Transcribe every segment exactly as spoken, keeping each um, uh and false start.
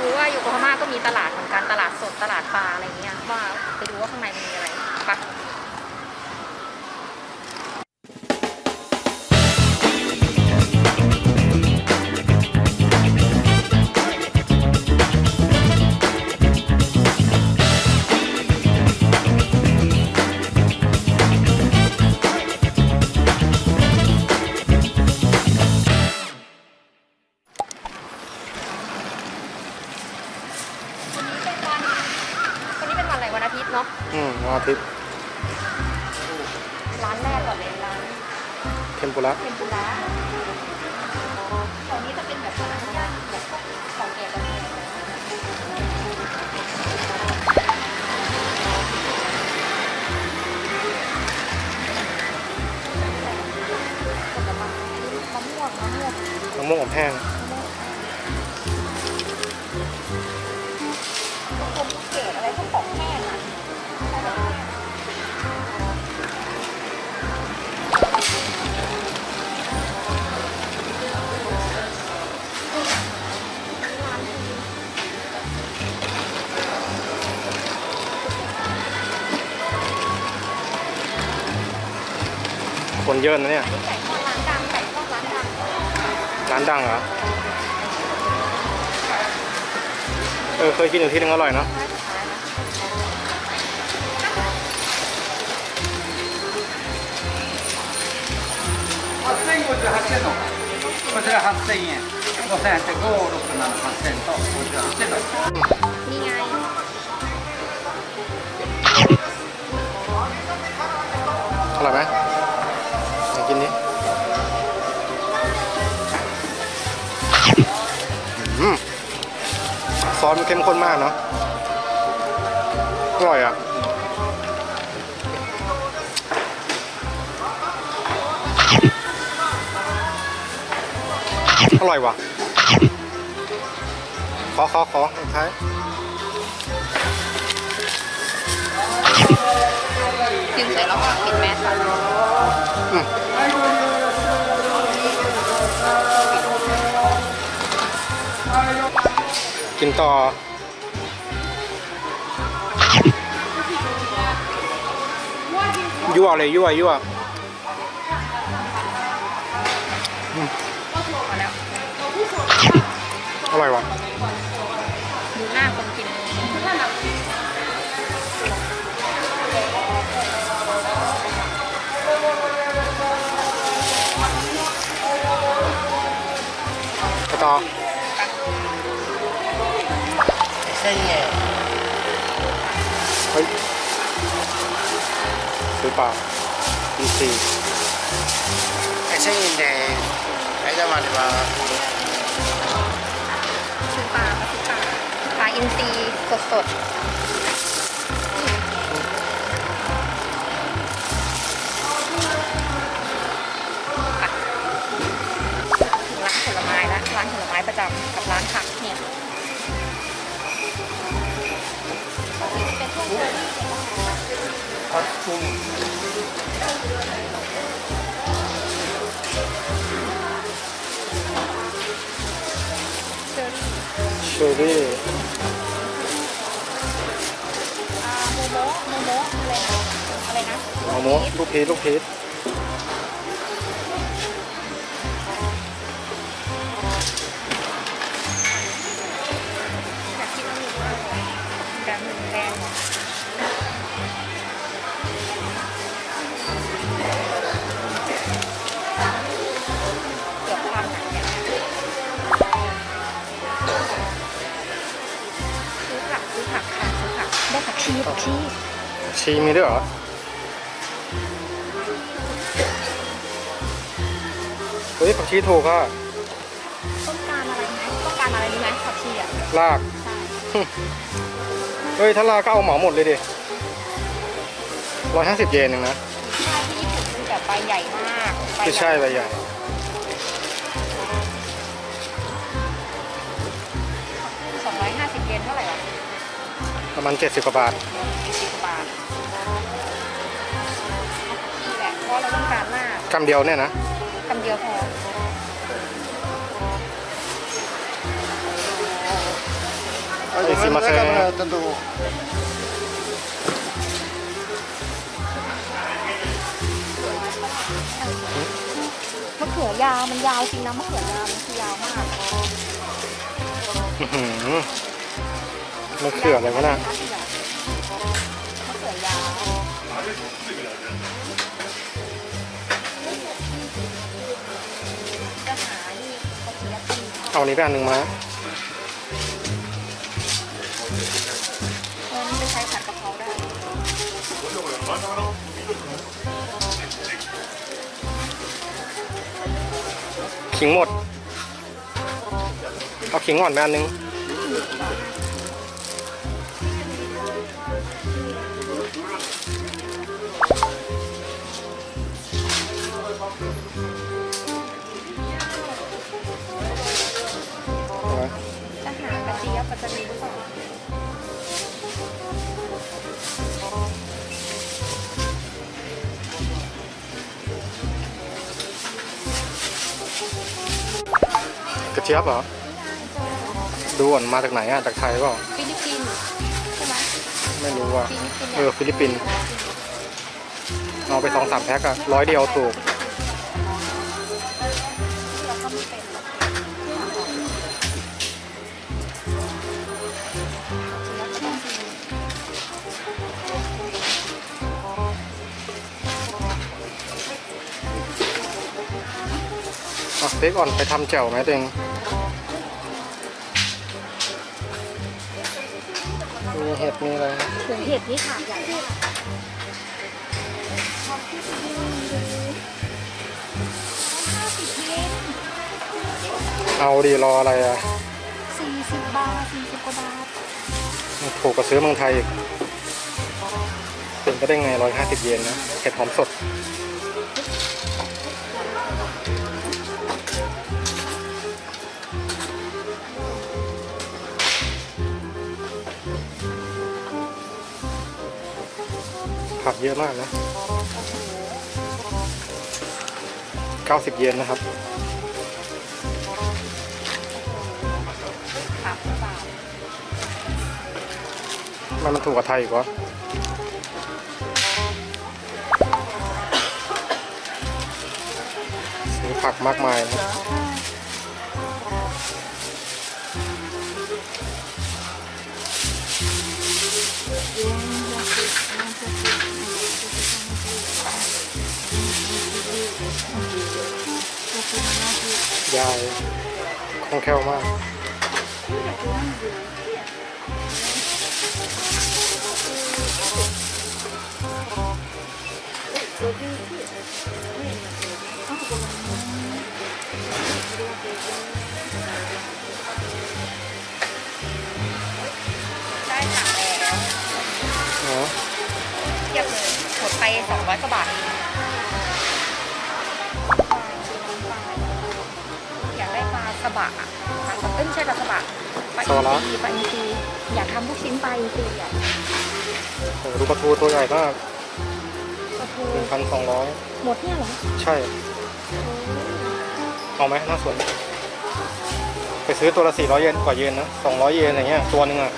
รู้ว่าอยู่โยโกฮาม่าก็มีตลาดเหมือนกันตลาดสดตลาดปลาอะไรเงี้ยว่าไปดูว่าข้างในมันมีอะไรปะวันอาทิตย์เนาะอืมวันอาทิตย์ร้านแรกก่อนเลยร้านเทมปุระเทมปุระตรงนี้จะเป็นแบบร้านย่างแบบของแก่กันเลยมะม่วงมะม่วงมะม่วงอบแห้งเกล็ดอะไรพวกของแห้งอ่ะคนเยอะนะเนี่ยไก่ทอดร้านดังไก่ทอดร้านดังร้านดังเหรอเออเคยกินอยู่ที่นึงอร่อยเนาะこちらはっせんえん、ごせんえんでご、ろく、なな、はっせんとこちらはっせんえんนี่ไงอร่อยไหมลองกินดิซอสเข้มข้นมากเนาะอร่อยอ่ะอร่อยว่ะขอขอขอสุดท้ายกินเสร็จแล้วก็ปิดแมสก่อนกินต่อยั่วเลยยั่วยั่วอร่อยว่ะดูหน้าคนกินไปต่อเส้นใหญ่เฮ้ยซื้อเปล่าดีซีไอ้เส้นแดงไอ้จะมาดีกว่าซื้อปลาซื้อปลาปลาอินทรีสดสดร้านผลไม้ละร้านผลไม้ประจำกับร้านผักเนี่ยเป็นช่วงผักชุมเชอรี่โมโมโมโมอะไรอะไรนะโมโมลูกพีชลูกพีชอยากกินอันนี้ด้วยแบบหนึ่งแบนเกือบพันอ่ะเนี่ยซื้อผักซื้อผักค่ะซื้อผักได้ผักชีผักชีชีมีด้วยเหรอเฮ้ยผักชีถูกอ่ะต้องการอะไรไหมต้องการอะไรรู้ไหมผักชีอ่ะรากเฮ้ยถ้ารากก็เอาเหมาหมดเลยดิร้อยห้าสิบเยนเองนะใช่ที่ญี่ปุ่นคือแบบใบใหญ่มากคือใช่ใบใหญ่สองร้อยห้าสิบเยนเท่าไหร่อ่ะประมาณเจ็ดสิบกว่าบาทเจ็ดสิบกว่าบาทนี่แหละเพราะเราต้องการมากกำเดียวเนี่ยนะกำเดียวพอいすいませんมะเขือยาวมันยาวจริงนะมะเขือยาวมันคือยาวมากมะเขืออะไรวะน่ะมะเขือยาวจะหานี่เขาเสียปีเอานี้ไปอันหนึ่งมาเออนี่ไปใช้ผัดกะเพราได้ขิงหมดเอาขิงอ่อนไปอันหนึ่งจะหากระเจี๊ยบปัตตานีหรือเปล่ากระเจี๊ยบเหรอดูก่อนมาจากไหนอ่ะจากไทยเปล่าฟิลิปปินส์ใช่ไหมไม่รู้ว่าเออฟิลิปปินส์เอาไปสองสามแพ็คอะร้อยเดียวถูกเอาสเต็กอ่อนไปทำแจ่วไหมเต็งมีเห็ดมีอะไรถึงเห็ดนี่ค่ะใหญ่เอาดีรออะไรอ่ะสี่สิบบาทสี่สิบกว่าบาทถูกกว่าซื้อเมืองไทยอีกเป็นก็ได้ไงร้อยห้าสิบเยนนะเห็ดหอมสดผักเยอะมากนะเก้าสิบเยนนะครับมันมันถูกกว่าไทยอีกวะซื้อผักมากมายนะยายคล่องแคล่วมากได้ค่ะแล้วอ๋อเทียบเลยหมดไปสองร้อยกว่าบาทอยากได้ปลาสบะปลาสบะไม่ใช่ปลาสบะปลาอินทรีปลาอินทรีอยากทำลูกชิ้นปลาอินทรีอ่ะโอ้ดูปลาทูตัวใหญ่มากหนึ่งพันสองร้อยหมดเนี่ยเหรอใช่เอาไหมน่าสนไปซื้อตัวละสี่ร้อยเยนกว่าเยนนะสองร้อยเยนอย่างเงี้ยตัวหนึ่งอ่ะ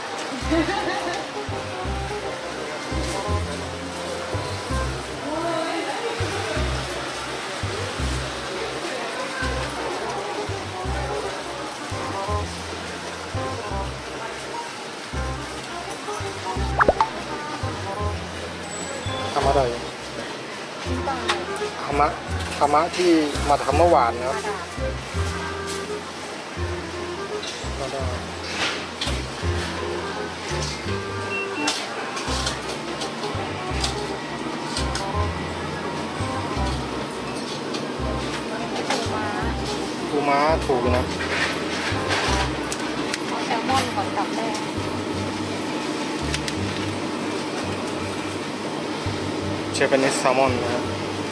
ทำอะไรธรรมะธรรมะที่มาทำเมื่อวานนะครับปูม้าถูกนะแซลมอนก่อนกลับแรกเชฟเป็นแซลมอนนะครับ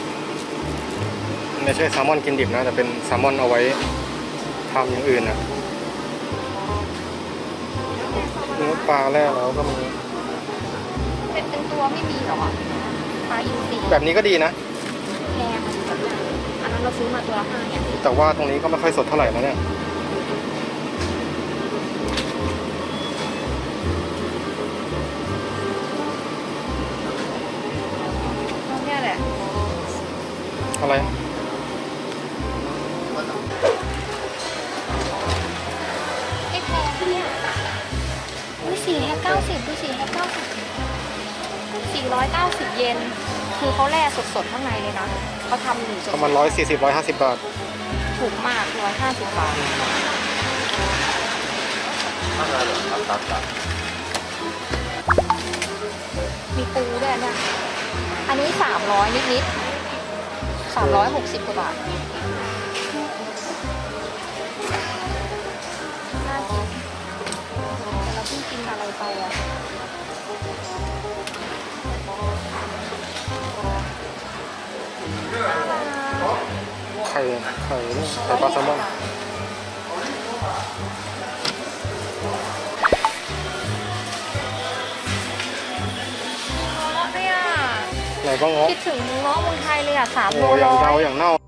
ไม่ใช่แซลมอนกินดิบนะแต่เป็นแซลมอนเอาไว้ทำอย่างอื่นนะเนื้อปลาแรกแล้วก็มีเป็นเป็นตัวไม่มีหรอปลาอินทรีแบบนี้ก็ดีนะแพงอันนั้นเราซื้อมาตัวละห้าเนี่ยแต่ว่าตรงนี้ก็ไม่ค่อยสดเท่าไหร่นะเนี่ยอะไรไอ้แพงเนี่ยดูสี่แพ็คเก้าสิบดูสี่แพ็คเก้าสิบสี่ร้อยเก้าสิบเยนคือเขาแล่สดๆข้างในเลยนะเขาทำอยู่สดประมาณร้อยสี่สิบร้อยห้าสิบบาทถูกมากร้อยห้าสิบบาทมีปูด้วยเนี่ยอันนี้สามร้อยนิดๆสามร้อยหกสิบกว่าบาทน่ากินแต่เราเพิ่งกินอะไรไปอ่ะไข่ไข่เนี่ยไข่ปลาแซลมอนไหนบ้างเงาะคิดถึงเงาะเมืองไทยเลยอ่ะสามโลอร้ย่างอเดาย อย่างเน่า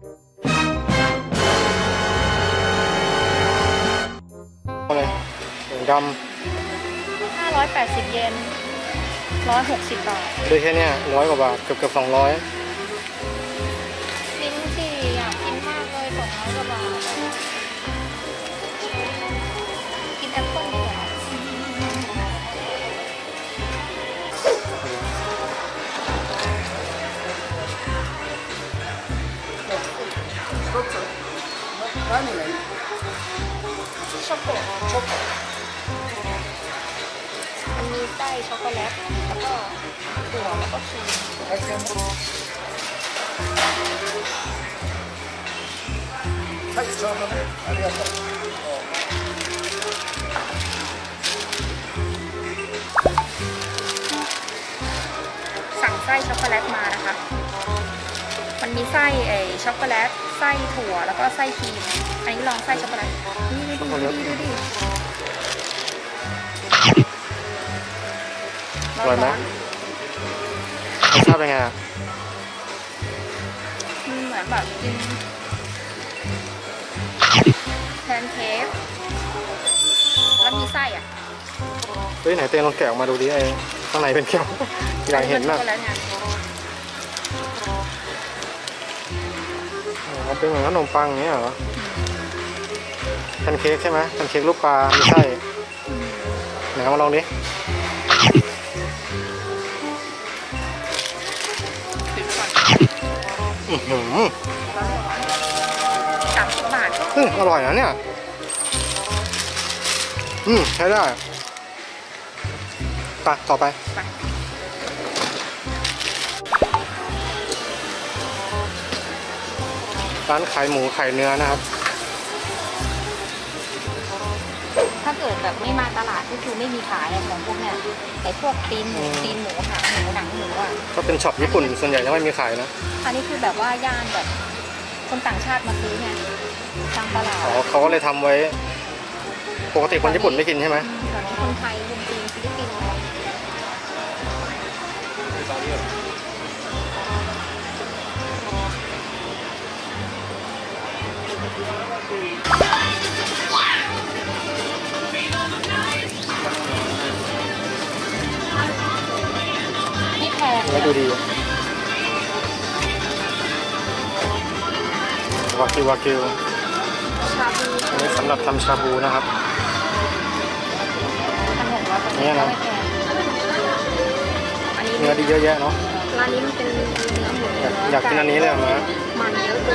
อะไรอย่างดำห้าร้อยแปดสิบเยนร้อยหกสิบบาทำด้วยแค่นี้ร้อยกว่าบาทเกือบเกือบสองร้อยลิ้นจี่อยากกินมากเลยสองร้อยกว่าบาทกินแอปเปิ้ลดีกว่าช็อกโกแลตมันมีไส้ช็อกโกแลตแล้วก็ถั่วแล้วก็ครีมสั่งไส้ช็อกโกแลตมานะคะมันมีไส้ไอช็อกโกแลตไส้ถั่วแล้วก็ไส้ครีมอันนี้ลองไส้ช็อกโกแลตนี่ดูดิดูดิอร่อยไหมรสชาติเป็นไงอ่ะเหมือนแบบกินแพนเค้กแล้วมีไส้อ่ะเฮ้ยไหนเต้ลองแกะออกมาดูดิไอ้ข้างในเป็นเขียวอยากเห็นมากมันเป็นเหมือนขนมปังอย่างเงี้ยเหรอแพนเค้กใช่ไหมแพนเค้กลูกปลามีไส้ไหนมาลองดิสามสิบบาทอืมอร่อยนะเนี่ยอืมใช้ได้ไปต่อไปร้านขายหมูขายเนื้อนะครับถ้าเกิดแบบไม่มาตลาดก็คือไม่มีขายอะไรของพวกเนี้ยไอ้พวกตีนหมูตีนหมูหางหมูหนังหมูอ่ะก็เป็นช็อปญี่ปุ่นส่วนใหญ่ยังไม่มีขายนะอันนี้คือแบบว่าย่านแบบคนต่างชาติมาซื้อไงตามตลาดอ๋อเขาก็เลยทำไว้ปกติคนญี่ปุ่นไม่กินใช่ไหมตอนนี้คนไทยคนจีนฟิลิปปินส์ไม่ดูดีวากิววากิวชาบูอันนี้สำหรับทำชาบูนะครับนี่นะเนื้อดีเยอะแยะเนาะร้านนี้มันเป็นเนื้อหมูอยากกินอันนี้เลยนะมันเยอะเกิ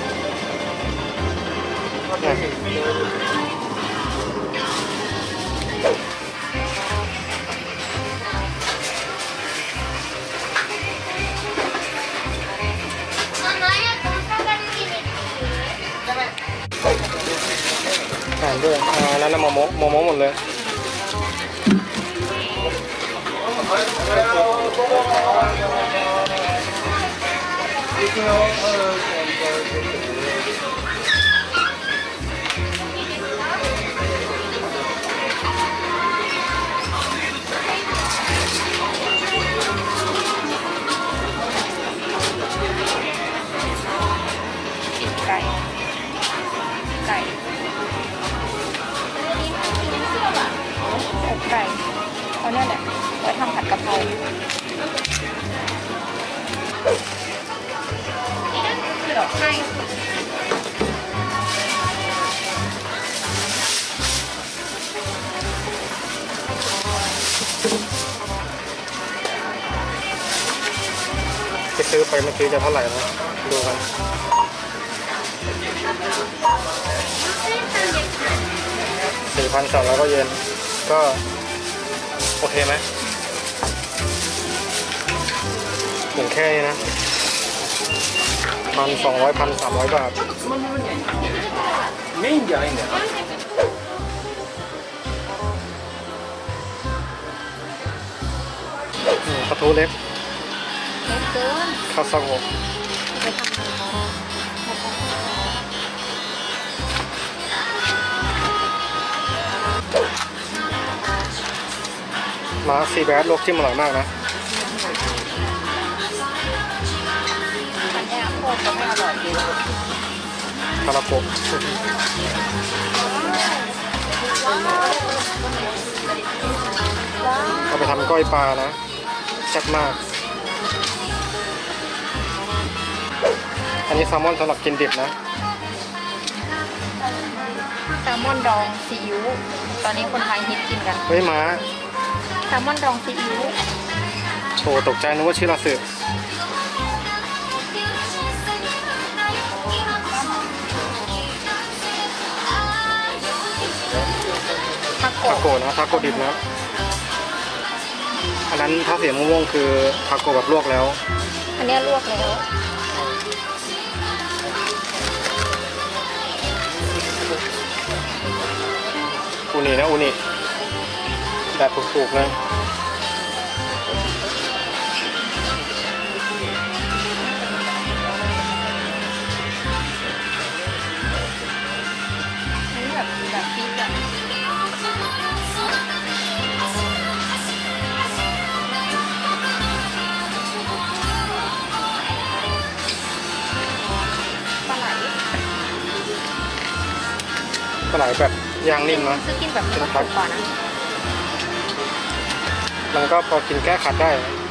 นอ่านด้วยอ่าแล้วน้ำโมโมโมโมหมดเลยไก่ไก่อกไก่เอาเนี่ยแหละไว้ทำผัดกะเพราที่ซื้อไปเมื่อกี้จะเท่าไหร่นะดูกันสี่พันสองร้อยเยนก็โอเคไหมถึงแค่นี้นะพันสองร้อยพันสามร้อยบาทメインじゃないんだよなปลาทูเล็กเล็กเกินคาซาโกะไปทำอะไรมาซีแบดลวกจิ้มอร่อยมากนะอันนี้โคตรก็ไม่อร่อยดีคาราโกะเอาไปทำก้อยปลานะแซ่บมากอันนี้แซลมอนสำหรับกินดิบนะแซลมอนดองซีอิ๊วตอนนี้คนไทยฮิตกินกันเฮ้ยม้าแซลมอนดองซีอิ๊วโชว์ตกใจนึกว่าชื่อลาสึทาโกะทาโกะนะทาโกะดิบนะอันนั้นถ้าเสียม่วงๆคือทาโกะแบบลวกแล้วอันนี้ลวกแล้วอูนินะอูนิแบบถูกๆนะอันนี้แบบแบบพริกอะปลาไหลแบบย่างนิ่มนะซื้อกินแบบไม่ต้องถูกก่อนนะมันก็พอกินแก้ขัดได้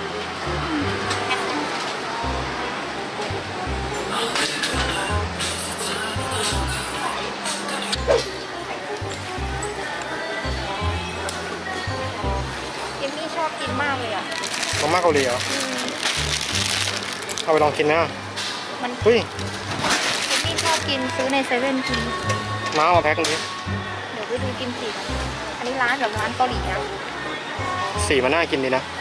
เอมมี่ชอบกินมากเลยอ่ะมาม่าเกาหลีเหรอเอาไปลองกินนะมันเฮ้ยเอมมี่ชอบกินซื้อในเซเว่นกินมาเอาแพ็คนึงดิเดี๋ยวไปดูกิมจิอันนี้ร้านแบบร้านเกาหลีนะสีมันน่ากินดีนะ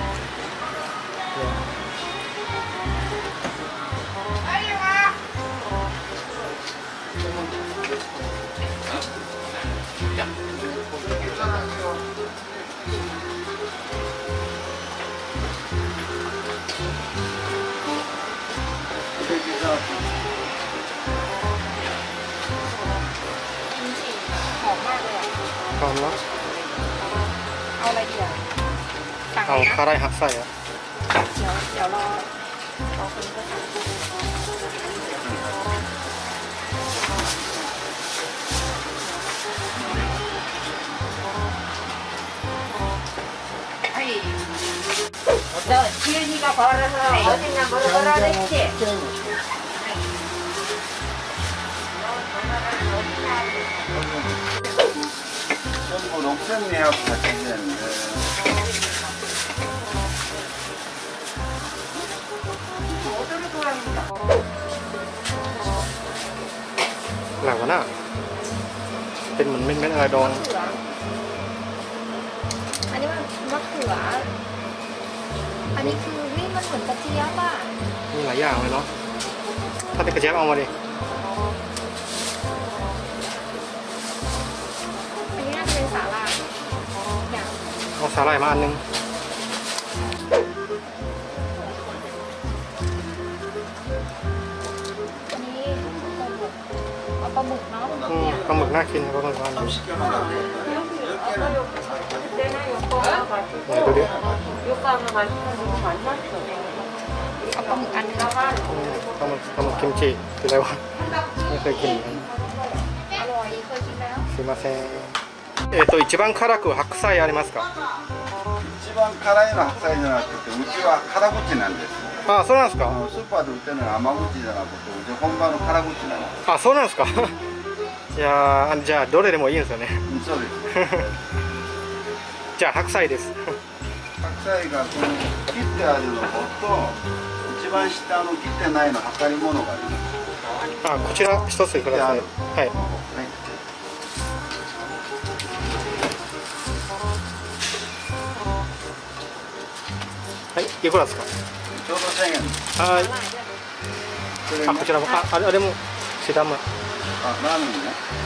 หอมมากเลยอ่ะหอมเนาะเอาอะไรดีอ่ะเอาคาไรหักใส่อ่ะเดี๋ยวเดี๋ยวรอรอคนก็ทำじゃあ急にが変わらないお手がバラバラできてろくせんにひゃくはちじゅうえんでหลังวะน่ะเป็นเหมือนเม็ดๆอะไรดองอันนี้มันมะเขืออันนี้คือนี่มันเหมือนกระเจี๊ยบอ่ะมีหลายอย่างเลยเนาะถ้าเป็นกระเจี๊ยบเอามาดิอันนี้น่าจะเป็นสาหร่ายอย่างเอาสาหร่ายมาอันนึงอันนี้เอาปลาหมึกเนาะปลาหมึกน่ากินปลาหมึกร้านนี้ไหนดูดิเอาปลาหมึกอันนึงปลาหมึกปลาหมึกกิมจิคืออะไรวะไม่เคยกินอร่อยเคยกินแล้วすいませんえっと一番辛く白菜ありますか一番辛いのは白菜じゃなくてうちは辛口なんですああそうなんですかスーパーで売ってるのは甘口じゃなくてうち本場の辛口なんですあそうなんですかいやじゃあどれでもいいんですよねそうですじゃあ白菜です白菜がこの切ってあるのと一番番下の切ってないの測り物があります。 あ、こちら一つください。はい。はい、いくらですか。 ちょうどせんえん。 はい。 それねあ、こちらも、あ、あれ、あれも。シダム。 あ、ラーメンね。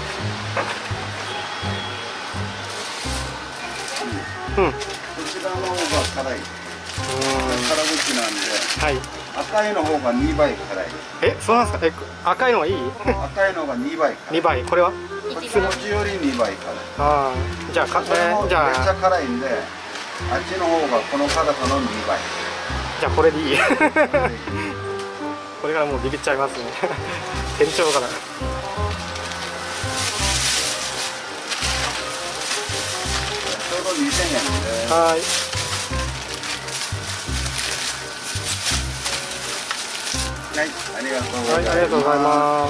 うん。 こちらの方が辛い。 うん。 辛口なんで。 はい。 赤いの方がにばい辛い。 え、そうなんですか。え、赤いのがいい。 赤いのがにばい辛い。 二倍、これは。 こっちこっちよりにばい辛い。 ああ、じゃあ、か、 これもめっちえーじゃゃあ、 辛いんで、あっちの方がこの辛さのにばい。 じゃあ、これでいい。これからもうビビっちゃいますね。店長から。 ちょうどにせんえんで。 はい。 はい、ありがとうございます。 はい、ありがとうございます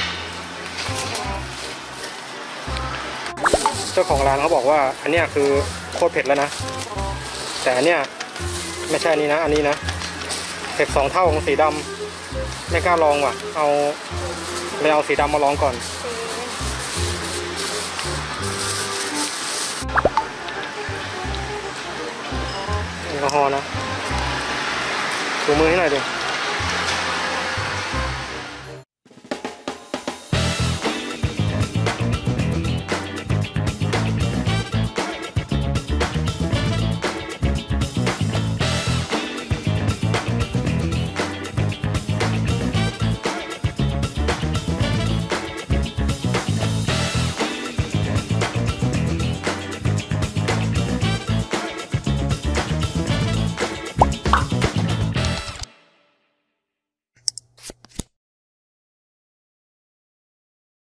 เจ้าของร้านเขาบอกว่าอันเนี้ยคือโคตรเผ็ดแล้วนะแต่อันเนี้ยไม่ใช่อันนี้นะอันนี้นะเผ็ดสองเท่าของสีดำไม่กล้าลองว่ะเอาเลยเอาสีดำมาลองก่อนแอลกอฮอล์นะถูมือให้หน่อยดิ